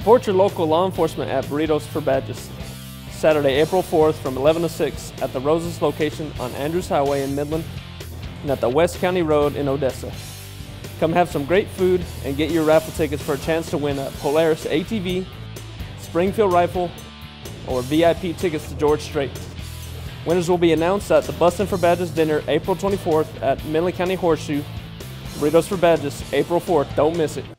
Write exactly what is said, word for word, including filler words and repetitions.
Support your local law enforcement at Burritos for Badges. Saturday, April fourth from eleven to six at the Rosas location on Andrews Highway in Midland and at the West County Road in Odessa. Come have some great food and get your raffle tickets for a chance to win a Polaris A T V, Springfield rifle, or V I P tickets to George Strait. Winners will be announced at the Bustin for Badges dinner April twenty-fourth at Midland County Horseshoe. Burritos for Badges, April fourth. Don't miss it.